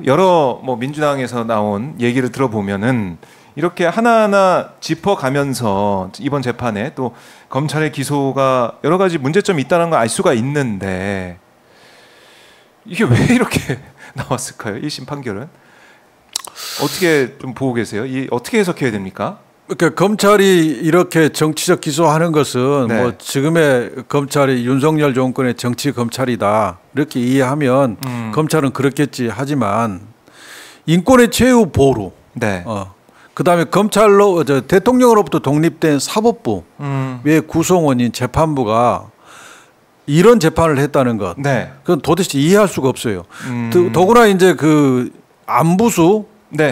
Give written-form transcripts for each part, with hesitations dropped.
여러 뭐 민주당에서 나온 얘기를 들어보면은 이렇게 하나하나 짚어가면서 이번 재판에 또 검찰의 기소가 여러 가지 문제점이 있다는 걸 알 수가 있는데 이게 왜 이렇게 나왔을까요? 1심 판결은 어떻게 좀 보고 계세요? 어떻게 해석해야 됩니까? 그러니까 검찰이 이렇게 정치적 기소하는 것은 네. 뭐 지금의 검찰이 윤석열 정권의 정치 검찰이다 이렇게 이해하면 검찰은 그렇겠지. 하지만 인권의 최후 보루, 네. 그다음에 검찰로 대통령으로부터 독립된 사법부의 구성원인 재판부가 이런 재판을 했다는 것, 네. 그건 도대체 이해할 수가 없어요. 더구나 이제 그 안부수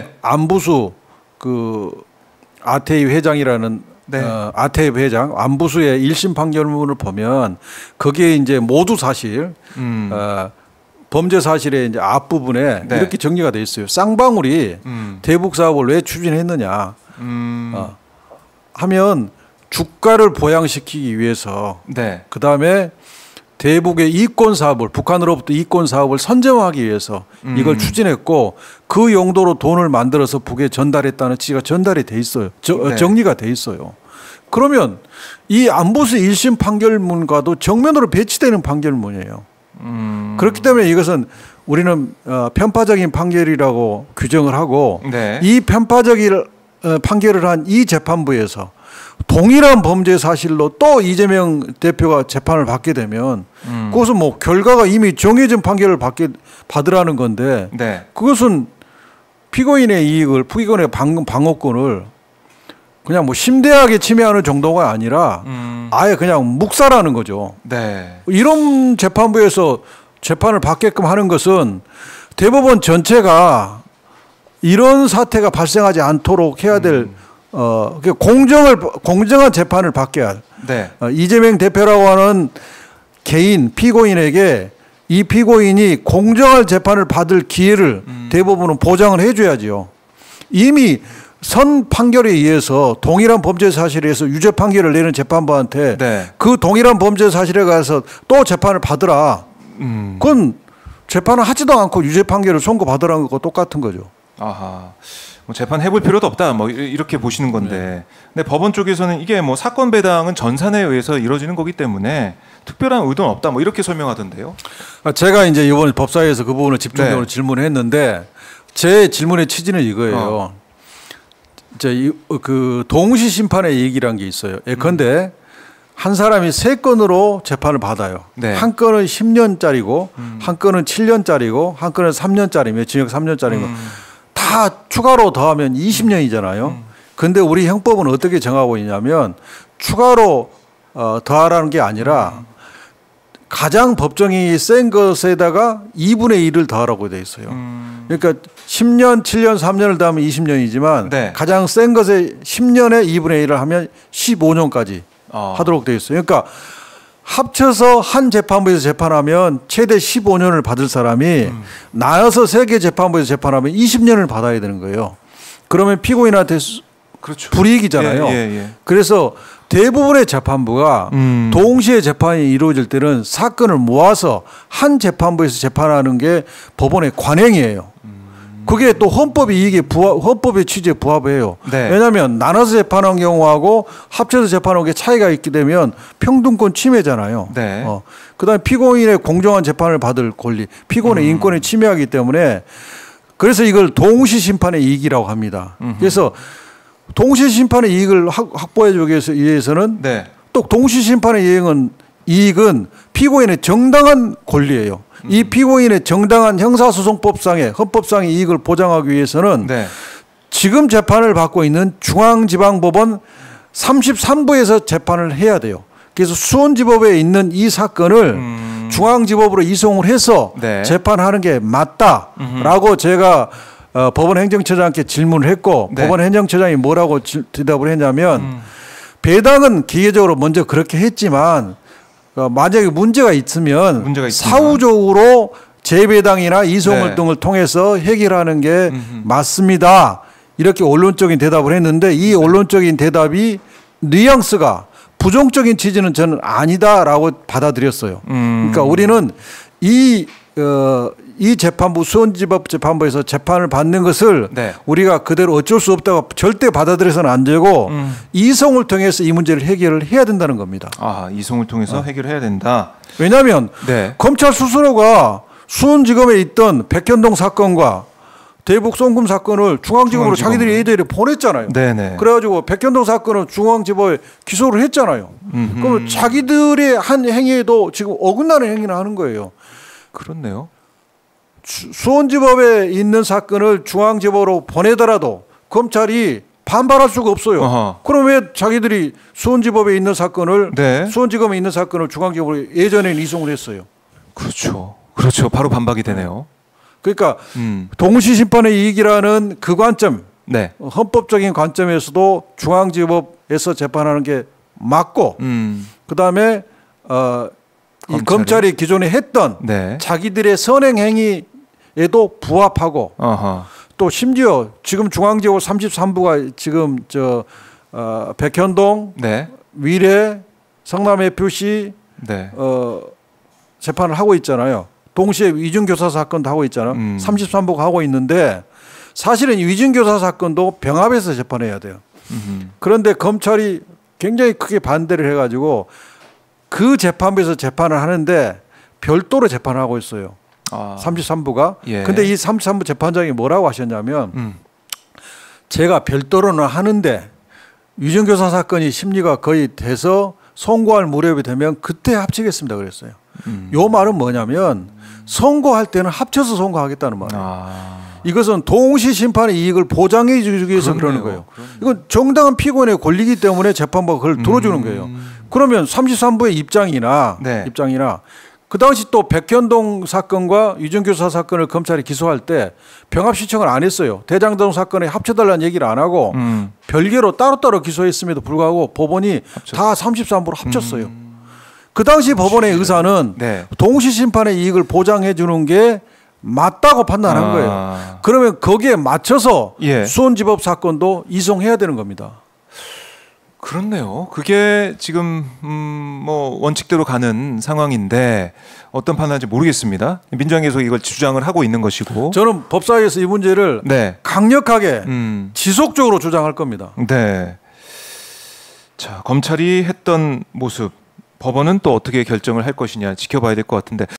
그 아태입 회장이라는 네. 아태입 회장 안부수의 1심 판결문을 보면 거기에 이제 모두 사실 범죄 사실의 이제 앞부분에 네. 이렇게 정리가 돼 있어요. 쌍방울이 대북 사업을 왜 추진했느냐 하면 주가를 보양시키기 위해서 네. 그다음에 대북의 이권 사업을 북한으로부터 이권 사업을 선점하기 위해서 이걸 추진했고 그 용도로 돈을 만들어서 북에 전달했다는 취지가 전달이 돼 있어요. 네. 정리가 돼 있어요. 그러면 이 안보수 1심 판결문과도 정면으로 배치되는 판결문이에요. 그렇기 때문에 이것은 우리는 편파적인 판결이라고 규정을 하고 네. 이 편파적인 판결을 한 이 재판부에서 동일한 범죄 사실로 또 이재명 대표가 재판을 받게 되면 그것은 뭐 결과가 이미 정해진 판결을 받으라는 건데 네. 그것은 피고인의 이익을 피고인의 방어권을 그냥 뭐 심대하게 침해하는 정도가 아니라 아예 그냥 묵살하는 거죠. 네. 이런 재판부에서 재판을 받게끔 하는 것은 대법원 전체가 이런 사태가 발생하지 않도록 해야 될 공정한 재판을 받게 할 네. 이재명 대표라고 하는 개인 피고인에게 이 피고인이 공정한 재판을 받을 기회를 대법원은 보장을 해줘야지요. 이미 선 판결에 의해서 동일한 범죄 사실에 의해서 유죄 판결을 내는 재판부한테 네. 그 동일한 범죄 사실에 가서 또 재판을 받으라. 그건 재판을 하지도 않고 유죄 판결을 선고받으라는 것과 똑같은 거죠. 아하. 뭐 재판 해볼 필요도 없다. 뭐 이렇게 보시는 건데. 네. 근데 법원 쪽에서는 이게 뭐 사건 배당은 전산에 의해서 이루어지는 거기 때문에 특별한 의도는 없다. 뭐 이렇게 설명하던데요. 제가 이제 이번에 법사위에서 그 부분을 집중적으로 네. 질문을 했는데 제 질문의 취지는 이거예요. 이제 그 동시 심판의 얘기란 게 있어요. 예컨대 한 사람이 3건으로 재판을 받아요. 네. 한 건은 10년짜리고 한 건은 7년짜리고 한 건은 3년짜리며 징역 3년짜리고 다 추가로 더하면 20년이잖아요. 그런데 우리 형법은 어떻게 정하고 있냐면 추가로 더하라는 게 아니라 가장 법정이 센 것에다가 2분의 1을 더하라고 되어 있어요. 그러니까 10년, 7년, 3년을 더하면 20년이지만 네. 가장 센 것에 10년에 2분의 1을 하면 15년까지 하도록 되어 있어요. 그러니까 합쳐서 한 재판부에서 재판하면 최대 15년을 받을 사람이 나눠서 3개 재판부에서 재판하면 20년을 받아야 되는 거예요. 그러면 피고인한테 그렇죠. 불이익이잖아요. 예. 그래서 대부분의 재판부가 동시에 재판이 이루어질 때는 사건을 모아서 한 재판부에서 재판하는 게 법원의 관행이에요. 그게 또 헌법의 취지에 부합해요. 네. 왜냐하면 나눠서 재판한 경우하고 합쳐서 재판한 게 차이가 있게 되면 평등권 침해잖아요. 네. 그다음에 피고인의 공정한 재판을 받을 권리, 피고인의 인권을 침해하기 때문에 그래서 이걸 동시 심판의 이익이라고 합니다. 그래서 동시 심판의 이익을 확보해 주기 위해서는 네. 또 동시 심판의 이익은 피고인의 정당한 권리예요. 이 피고인의 정당한 형사소송법상의 헌법상의 이익을 보장하기 위해서는 네. 지금 재판을 받고 있는 중앙지방법원 33부에서 재판을 해야 돼요. 그래서 수원지법에 있는 이 사건을 중앙지법으로 이송을 해서 네. 재판하는 게 맞다라고 제가 법원 행정처장께 질문을 했고 네. 법원 행정처장이 뭐라고 대답을 했냐면 배당은 기계적으로 먼저 그렇게 했지만 만약에 문제가 있으면 사후적으로 재배당이나 이송을 네. 등을 통해서 해결하는 게 맞습니다. 이렇게 언론적인 대답을 했는데 이 언론적인 대답이 뉘앙스가 부정적인 취지는 저는 아니다라고 받아들였어요. 그러니까 우리는 이 이 재판부 수원지법 재판부에서 재판을 받는 것을 네. 우리가 그대로 어쩔 수 없다고 절대 받아들여서는 안 되고 이송을 통해서 이 문제를 해결을 해야 된다는 겁니다. 아, 이송을 통해서 해결해야 된다. 왜냐하면 네. 검찰 스스로가 수원지검에 있던 백현동 사건과 대북 송금 사건을 중앙지검으로 자기들이 애들이 보냈잖아요. 네네. 그래가지고 백현동 사건은 중앙지법에 기소를 했잖아요. 그럼 자기들의 한 행위에도 지금 어긋나는 행위를 하는 거예요. 그렇네요. 수원지법에 있는 사건을 중앙지법으로 보내더라도 검찰이 반발할 수가 없어요. 어허. 그럼 왜 자기들이 수원지법에 있는 사건을 네. 수원지검에 있는 사건을 중앙지법으로 예전에는 이송을 했어요. 그렇죠. 그렇죠. 바로 반박이 되네요. 그러니까 동시심판의 이익이라는 그 관점, 네. 헌법적인 관점에서도 중앙지법에서 재판하는 게 맞고, 그 다음에 이 검찰이 기존에 했던 네. 자기들의 선행 행위에도 부합하고, 어허. 또 심지어 지금 중앙지법 33부가 지금 백현동, 네. 위례, 성남 FC 네. 재판을 하고 있잖아요. 동시에 위중교사 사건도 하고 있잖아요. 33부가 하고 있는데 사실은 위중교사 사건도 병합해서 재판해야 돼요. 그런데 검찰이 굉장히 크게 반대를 해가지고 그 재판부에서 재판을 하는데 별도로 재판을 하고 있어요. 아. 33부가. 예. 근데 이 33부 재판장이 뭐라고 하셨냐면 제가 별도로는 하는데 위중교사 사건이 심리가 거의 돼서 선고할 무렵이 되면 그때 합치겠습니다 그랬어요. 요 말은 뭐냐면 선고할 때는 합쳐서 선고하겠다는 말이에요. 아. 이것은 동시 심판의 이익을 보장해 주기 위해서 그러는 거예요. 이건 정당한 피고인의 권리이기 때문에 재판부가 그걸 들어주는 거예요. 그러면 33부의 입장이나 네. 그 당시 또 백현동 사건과 위중교사 사건을 검찰이 기소할 때 병합 신청을 안 했어요. 대장동 사건에 합쳐달라는 얘기를 안 하고 별개로 따로따로 기소했음에도 불구하고 법원이 다 33부로 합쳤어요. 그 당시 법원의 의사는 네. 동시 심판의 이익을 보장해 주는 게 맞다고 판단한 거예요. 그러면 거기에 맞춰서 예. 수원지법 사건도 이송해야 되는 겁니다. 그렇네요. 그게 지금 뭐 원칙대로 가는 상황인데 어떤 판단인지 모르겠습니다. 민주당에서 이걸 주장을 하고 있는 것이고 저는 법사위에서 이 문제를 네. 강력하게 지속적으로 주장할 겁니다. 네. 자, 검찰이 했던 모습 법원은 또 어떻게 결정을 할 것이냐 지켜봐야 될 것 같은데